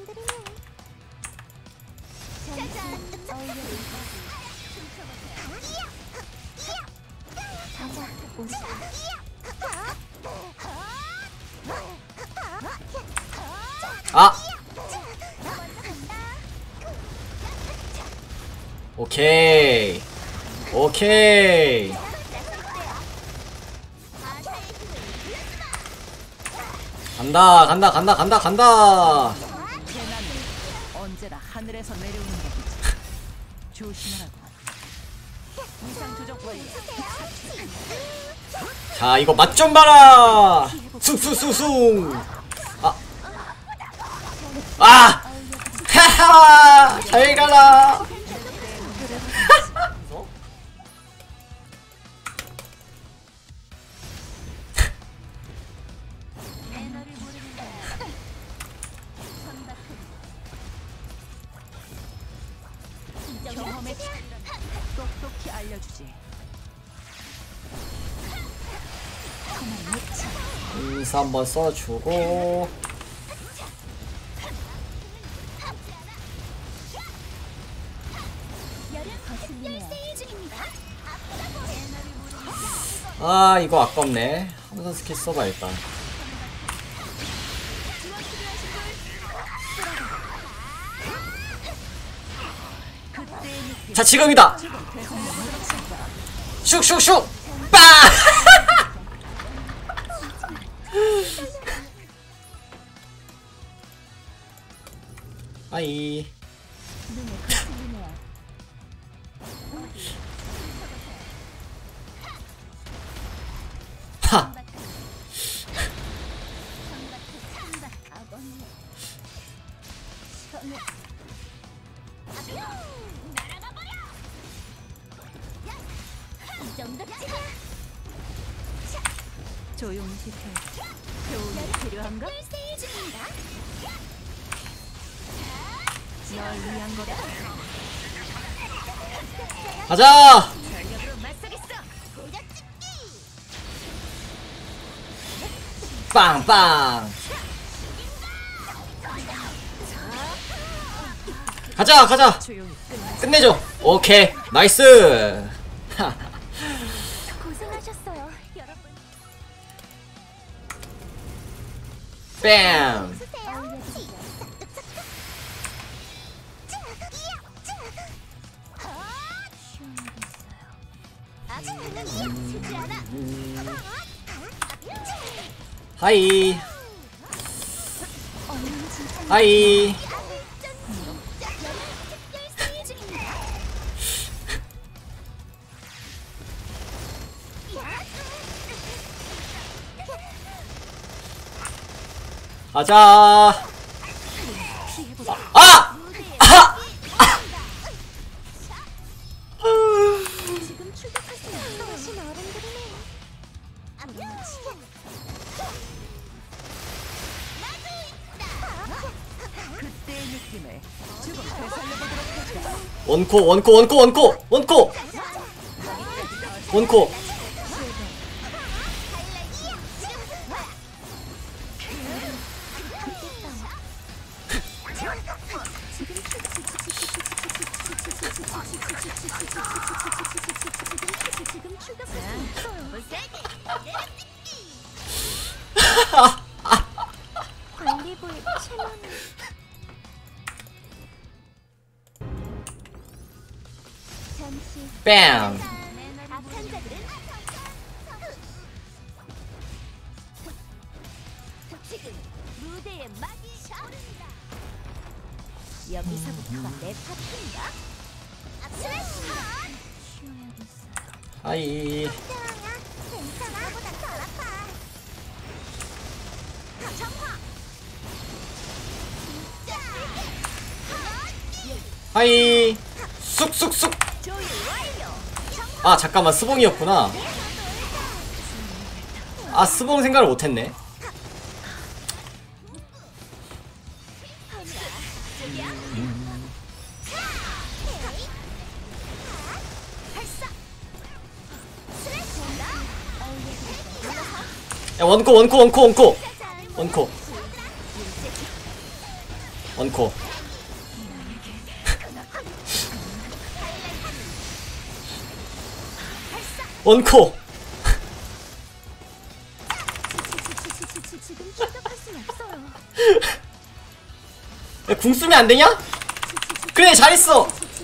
아! 오케이. 오케이. 간다 간다 간다 간다 간다. 언제나 하늘에서 내려오는 거지. 조심하라고. 이상 조적 완료. 자 이거 맛 좀 봐라. 숭숭숭숭. 아. 아. 하하. 잘 가라. 경험의 똑똑히 알려주지. 인사 한번 써주고. 아 이거 아깝네. 함선 스킬 써봐 일단. 자 지금이다. 슉슉슉 빵. 아이. 하. 조용히 지켜. 교훈이 필요한가? 널 위한 거다. 가자. 빵빵. 가자 가자. 끝내줘. 오케이 나이스. 고생하셨어요, 여러분. 뺨. 하이. 하이. 가자. 아! 지금 출격하시면 하신 어른들이네요. 그때의 느낌을 조금 되살려보도록 해줘. 원코 원코 원코 원코 원코 원코. 지금 출격하시면 관리부의 채널. 잠시 뺨. 악한자들은 지금 무대의 막이 오른다. 여기서부터가 내 파트인가? 스매시 컷! 하이. 괜찮아, 나보다 덜 아파. 정화! 하이. 쑥쑥쑥. 아 잠깐만 스봉이었구나. 아 스봉 생각을 못했네. 야 원코 원코 원코 원코 원코 원코. 원코. 지금 출격할 순 없어요. 야, 궁 쓰면 안 되냐? 그래, 잘했어.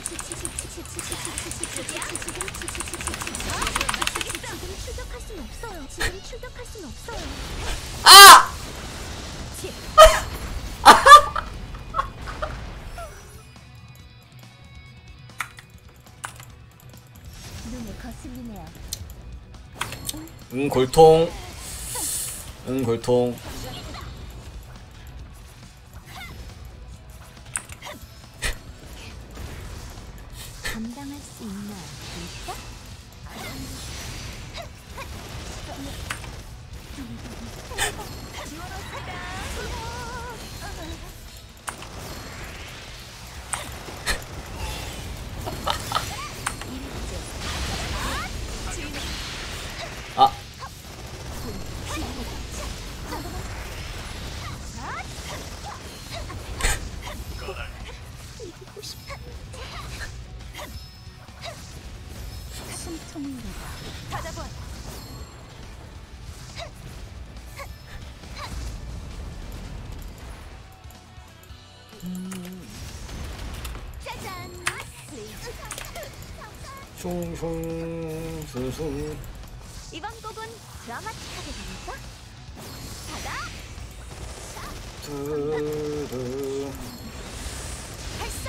지금 출격할 순 없어요. 지금 출격할 순 없어요. 아! 눈에 거슬리네요. 골통. 골통. 감당할 수 있나? 볼까? 아. 찾아봐. 짜잔. 슝슝. 이번 곡은 드라마틱하게 가볼까? 가자. 두두. 발사.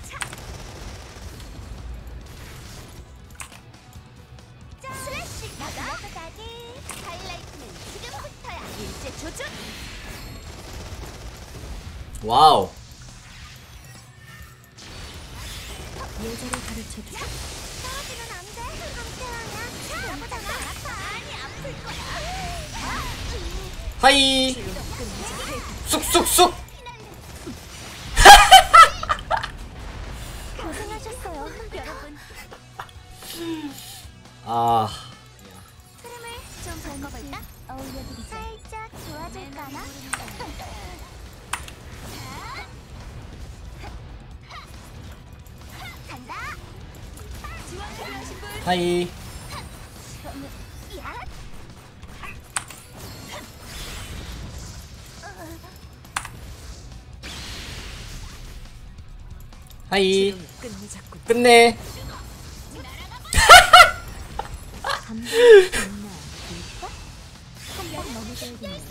자. 슬래시. 가자. 하이라이트는 지금부터야. 일제 조준. 와우. 예절을 가르쳐주자. 떨어지면 안 돼. 함께하냐? 나보다 아파. 아니, 아플 거야. 하이. 쑥쑥쑥. 고생하셨어요, 여러분. 아. 흐름을 좀 바꿔볼까? 어울려드리자. 살짝 도와줄까나? 간다. 지원 필요하신 분? 하이. 야. 하이. 끝내자꾸. 끝내. 감당 있나? 볼까? 한번 넘어져야겠네.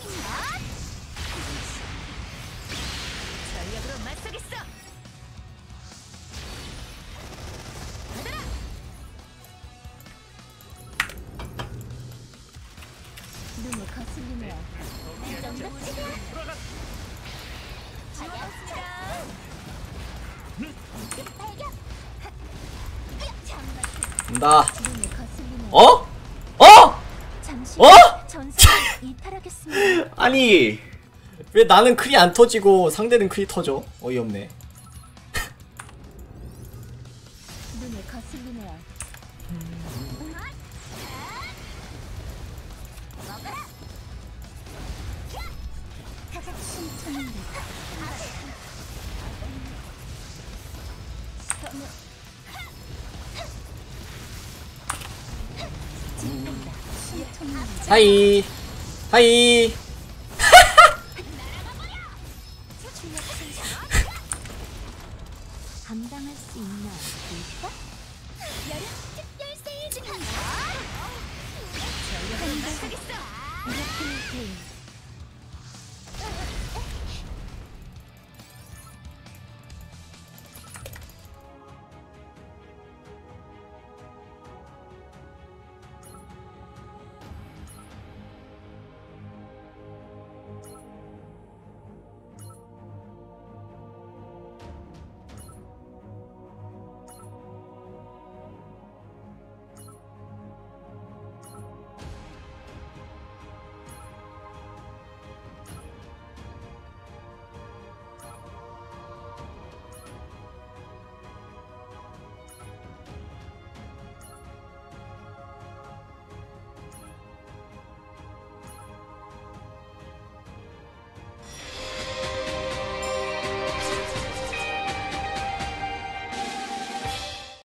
전략으로 맞서겠어. 눈에 거슬리네요. 이 정도 치면 발견. 온다. 눈에 거슬리네요. 어? 어? 잠시 어? 전선을 이탈하겠습니다. 아니, 왜 나는 크리 안 터지고 상대는 크리 터져? 어이없네. 눈에 거슬리네요. 숨통입니다. 하이. 하이. 감당할 수 있나 볼까? 여름 특별 세일 중입니다. 이렇게 플레이.